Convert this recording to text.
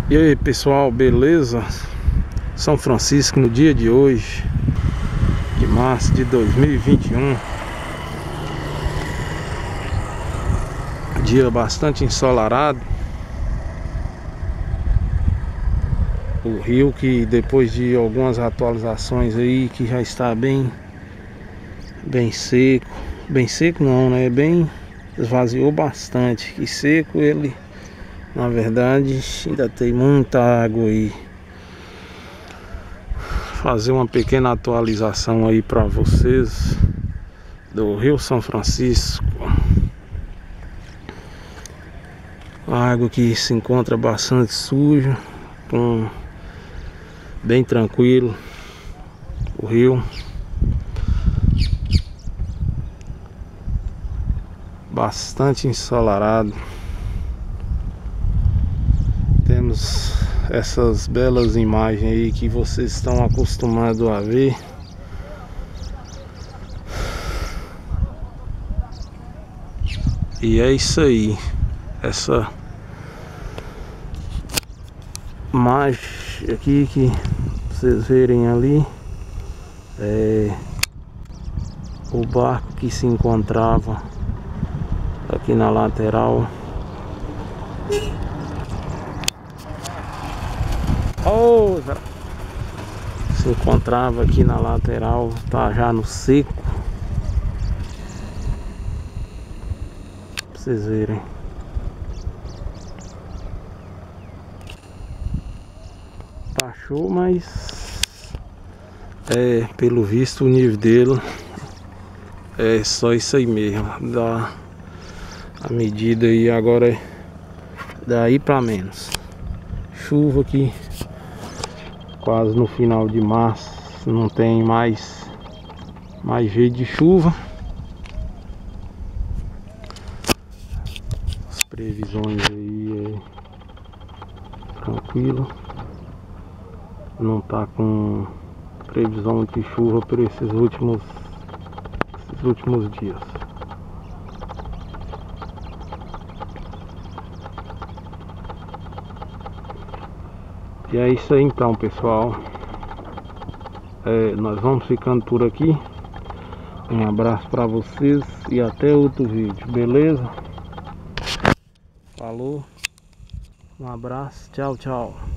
E aí pessoal, beleza? São Francisco no dia de hoje, de março de 2021. Dia bastante ensolarado. O rio que depois de algumas atualizações aí que já está bem seco. Bem seco não, né? Bem esvaziou bastante. E seco ele, na verdade, ainda tem muita água aí. Fazer uma pequena atualização aí para vocês do Rio São Francisco. A água que se encontra bastante suja, bem tranquilo o rio. Bastante ensolarado. Temos essas belas imagens aí que vocês estão acostumados a ver. E é isso aí. Essa imagem aqui que vocês verem ali é o barco que se encontrava aqui na lateral. Se encontrava aqui na lateral, tá já no seco. Pra vocês verem. Tá show, mas pelo visto o nível dele é só isso aí mesmo. Dá a medida aí agora é daí pra menos. Chuva aqui quase no final de março, não tem mais jeito de chuva. As previsões aí tranquilo, não tá com previsão de chuva por esses últimos dias. E é isso aí então, pessoal. Nós vamos ficando por aqui. Um abraço para vocês e até outro vídeo, beleza? Falou, um abraço, tchau, tchau.